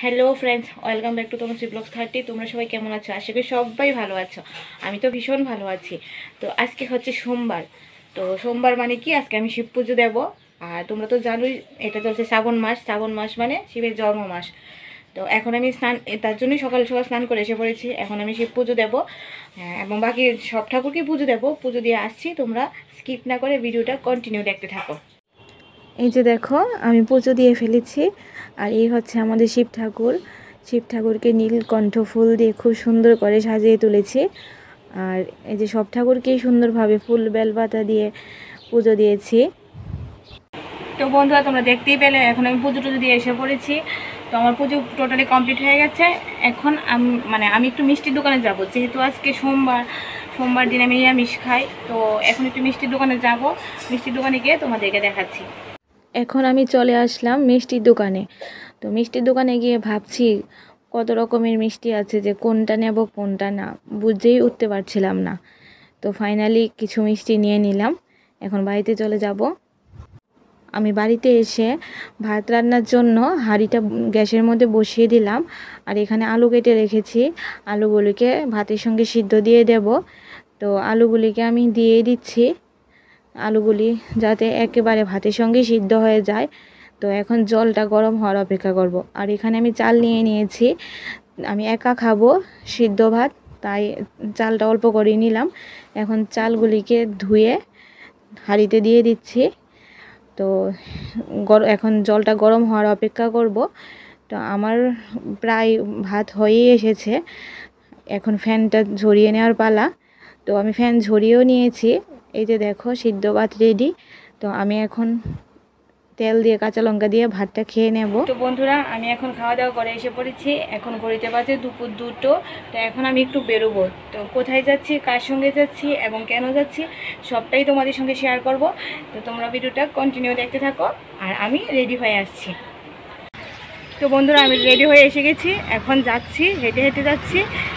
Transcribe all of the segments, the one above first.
Hello friends, welcome back to Tanushree blogs 30। তোমরা সবাই কেমন আছো? আশা করি সবাই ভালো আছো। আমি তো ভীষণ ভালো আছি। তো আজকে হচ্ছে সোমবার। তো সোমবার মানে কি, আজকে আমি শিব পুজো দেবো। আর তোমরা তো জানোই এটা চলছে শ্রাবণ মাস। শ্রাবণ মাস মানে শিবের জন্ম মাস। তো এখন আমি তার জন্যই সকাল সকাল স্নান করে এসে পড়েছি। এখন আমি শিব পুজো দেবো এবং বাকি সব ঠাকুরকে পুজো দেবো। পুজো দিয়ে আসছি, তোমরা স্কিপ না করে ভিডিওটা কন্টিনিউ দেখতে থাকো। এই যে দেখো, আমি পুজো দিয়ে ফেলেছি। আর এই হচ্ছে আমাদের শিব ঠাকুর। শিব ঠাকুরকে নীলকণ্ঠ ফুল দিয়ে খুব সুন্দর করে সাজিয়ে তুলেছি। আর এই যে সব ঠাকুরকেই সুন্দরভাবে ফুল বেলপাতা দিয়ে পুজো দিয়েছি। তো বন্ধুরা, তোমরা দেখতেই পেলে এখন আমি পুজো টুজো দিয়ে এসে পড়েছি। তো আমার পুজো টোটালি কমপ্লিট হয়ে গেছে। এখন আমি একটু মিষ্টির দোকানে যাব, যেহেতু আজকে সোমবার দিন আমি নিরামিষ খাই। তো এখন একটু মিষ্টির দোকানে যাব। মিষ্টির দোকানে গিয়ে তোমাদেরকে দেখাচ্ছি। এখন আমি চলে আসলাম মিষ্টির দোকানে। তো মিষ্টির দোকানে গিয়ে ভাবছি কত রকমের মিষ্টি আছে, যে কোনটা নেব কোনটা না বুঝেই উঠতে পারছিলাম না। তো ফাইনালি কিছু মিষ্টি নিয়ে নিলাম। এখন বাড়িতে চলে যাব। আমি বাড়িতে এসে ভাত রান্নার জন্য হাঁড়িটা গ্যাসের মধ্যে বসিয়ে দিলাম। আর এখানে আলু কেটে রেখেছি। আলুগুলিকে ভাতের সঙ্গে সিদ্ধ দিয়ে দেব। তো আলুগুলিকে আমি দিয়ে দিচ্ছি, আলুগুলি যাতে একেবারে ভাতের সঙ্গে সিদ্ধ হয়ে যায়। তো এখন জলটা গরম হওয়ার অপেক্ষা করব। আর এখানে আমি চাল নিয়ে নিয়েছি। আমি একা খাবো সিদ্ধ ভাত, তাই চালটা অল্প করে নিলাম। এখন চালগুলিকে ধুয়ে হাঁড়িতে দিয়ে দিচ্ছি। তো এখন জলটা গরম হওয়ার অপেক্ষা করব। তো আমার প্রায় ভাত হয়েই এসেছে। এখন ফ্যানটা ঝরিয়ে নেওয়ার পালা। তো আমি ফ্যান ঝরিয়েও নিয়েছি। এই যে দেখো, সিদ্ধ ভাত রেডি। তো আমি এখন তেল দিয়ে কাঁচা লঙ্কা দিয়ে ভাতটা খেয়ে নেব। তো বন্ধুরা, আমি এখন খাওয়া দাওয়া করে এসে পড়েছি। এখন ঘড়িতে বাজে দুপুর 2টো। তো এখন আমি একটু বেরোবো। তো কোথায় যাচ্ছি, কার সঙ্গে যাচ্ছি এবং কেন যাচ্ছি সবটাই তোমাদের সঙ্গে শেয়ার করব। তো তোমরা ভিডিওটা কন্টিনিউ দেখতে থাকো। আর আমি রেডি হয়ে আসছি। তো বন্ধুরা, আমি রেডি হয়ে এসে গেছি। এখন যাচ্ছি, হেঁটে হেঁটে যাচ্ছি।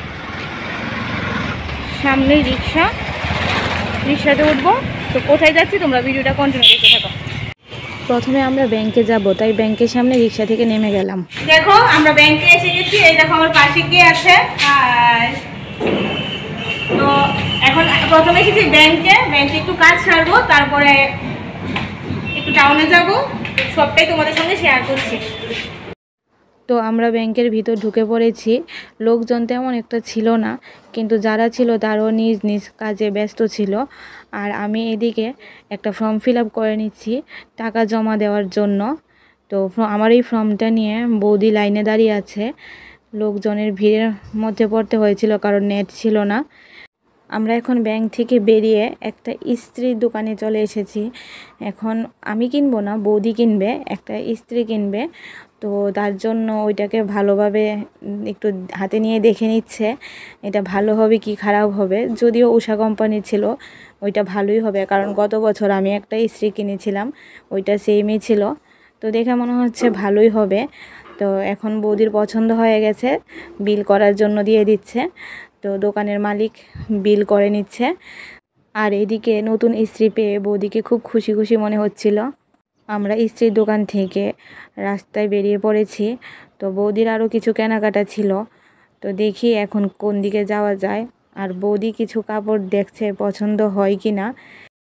সামনেই রিক্সাতে উঠবো। তো কোথায় যাচ্ছি তোমরা ভিডিওটা কন্টিনিউ দেখতে থাকো। প্রথমে আমরা ব্যাংকে যাব, তাই ব্যাংকের সামনে রিক্সা থেকে নেমে গেলাম। দেখো, আমরা ব্যাংকে এসে গেছি। এই দেখো আমার পাশে কে আছে। আর তো এখন প্রথমে এসেছি ব্যাংকে একটু কাজ সারবো, তারপরে একটু টাউনে যাব। সবটাই তোমাদের সঙ্গে শেয়ার করছি। তো আমরা ব্যাংকের ভিতর ঢুকে পড়েছি। লোকজন তেমন একটা ছিল না, কিন্তু যারা ছিল তারাও নিজ নিজ কাজে ব্যস্ত ছিল। আর আমি এদিকে একটা ফর্ম ফিল আপ করে নিচ্ছি টাকা জমা দেওয়ার জন্য। তো আমার এই ফর্মটা নিয়ে বৌদি লাইনে দাঁড়িয়ে আছে। লোকজনের ভিড়ের মধ্যে পড়তে হয়েছিল, কারণ নেট ছিল না। আমরা এখন ব্যাংক থেকে বেরিয়ে একটা ইস্ত্রির দোকানে চলে এসেছি। এখন আমি কিনবো না, বৌদি কিনবে, একটা ইস্ত্রি কিনবে। তো তার জন্য ওইটাকে ভালোভাবে একটু হাতে নিয়ে দেখে নিচ্ছে, এটা ভালো হবে কি খারাপ হবে। যদিও উষা কোম্পানির ছিল, ওইটা ভালোই হবে, কারণ গত বছর আমি একটা ইস্ত্রি কিনেছিলাম, ওইটা সেমই ছিল। তো দেখে মনে হচ্ছে ভালোই হবে। তো এখন বৌদির পছন্দ হয়ে গেছে, বিল করার জন্য দিয়ে দিচ্ছে। তো দোকানের মালিক বিল করে নিচ্ছে। আর এদিকে নতুন ইস্ত্রি পেয়ে বৌদিকে খুব খুশি খুশি মনে হচ্ছিল। আমরা ইস্ত্রির দোকান থেকে রাস্তায় বেরিয়ে পড়েছি। তো বৌদির আরও কিছু কেনাকাটা ছিল। তো দেখি এখন কোন দিকে যাওয়া যায়। আর বৌদি কিছু কাপড় দেখছে পছন্দ হয় কি না।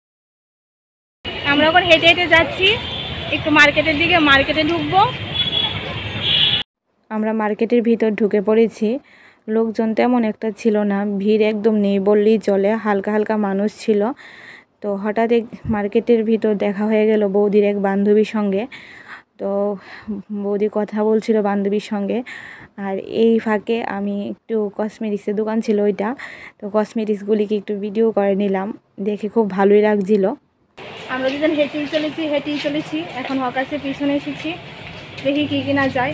আমরা এখন হেঁটে হেঁটে যাচ্ছি একটু মার্কেটের দিকে, মার্কেটে ঢুকবো। আমরা মার্কেটের ভিতর ঢুকে পড়েছি। লোকজন তেমন একটা ছিল না, ভিড় একদম নেই বললেই চলে, হালকা হালকা মানুষ ছিল। তো হঠাৎ মার্কেটের ভিতর দেখা হয়ে গেল বৌদির এক বান্ধবীর সঙ্গে। তো বৌদি কথা বলছিল বান্ধবীর সঙ্গে। আর এই ফাঁকে আমি একটু কসমেটিক্সের দোকান ছিল ওইটা, তো কসমেটিক্সগুলিকে একটু ভিডিও করে নিলাম। দেখে খুব ভালোই লাগছিল। আমরা দুজন হেঁটেই চলেছি। এখন হকার্সের পিছনে এসেছি, দেখি কী কেনা যায়।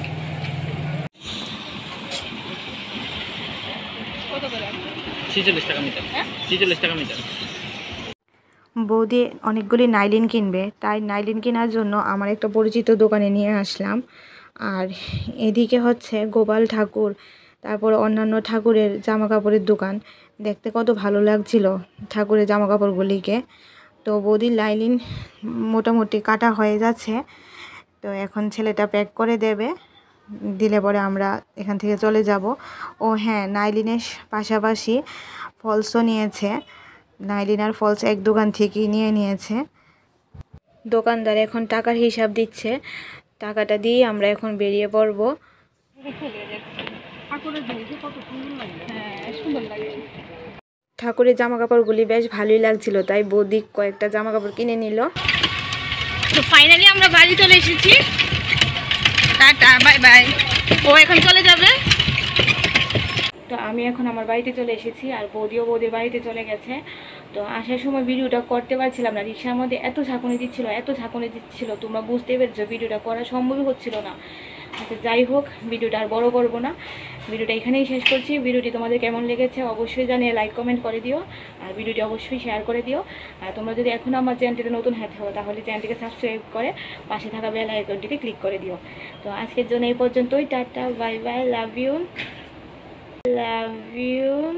কত করে? 46 টাকা মিটার। 46 টাকা মিটার। বৌদি অনেকগুলি নাইলিন কিনবে, তাই নাইলিন কেনার জন্য আমার একটা পরিচিত দোকানে নিয়ে আসলাম। আর এদিকে হচ্ছে গোপাল ঠাকুর, তারপর অন্যান্য ঠাকুরের জামা কাপড়ের দোকান। দেখতে কত ভালো লাগছিল ঠাকুরের জামা কাপড়গুলিকে। তো বৌদির নাইলিন মোটামুটি কাটা হয়ে যাচ্ছে। তো এখন ছেলেটা প্যাক করে দেবে। দিলে পরে আমরা এখান থেকে চলে যাব। ও হ্যাঁ, নাইলিনের পাশাপাশি ফলসও নিয়েছে। নাইলিন আর ফলস এক দোকান থেকেই নিয়েছে। দোকানদার এখন টাকার হিসাব দিচ্ছে, টাকাটা দিয়ে আমরা এখন বেরিয়ে পড়ব। ঠাকুরের জামা কাপড়গুলি বেশ ভালোই লাগছিল, তাই বৌদি কয়েকটা জামা কাপড় কিনে নিল। তো ফাইনালি আমরা বাড়ি চলে এসেছি। Tata, bye by. ও এখন চলে যাবে। তো আমি এখন আমার বাড়িতে চলে এসেছি, আর বৌদির বাড়িতে চলে গেছে। তো আসার সময় ভিডিওটা করতে পারছিলাম না, রিক্সার মধ্যে এত ঝাঁকুনি দিচ্ছিল, তোমরা বুঝতেই পেরেছো ভিডিওটা করা সম্ভবই হচ্ছিল না। আচ্ছা যাই হোক, ভিডিওটা আর বড় করবো না, ভিডিওটা এখানেই শেষ করছি। ভিডিওটি তোমাদের কেমন লেগেছে অবশ্যই জানিয়ে লাইক কমেন্ট করে দিও, আর ভিডিওটি অবশ্যই শেয়ার করে দিও। আর তোমরা যদি এখনও আমার চ্যানেলটিতে নতুন হয়ে থাকো তাহলে চ্যানেলটিকে সাবস্ক্রাইব করে পাশে থাকা বেল আইকনটিতে ক্লিক করে দিও। তো আজকের জন্য এই পর্যন্তই। Tata, bye bye, love you.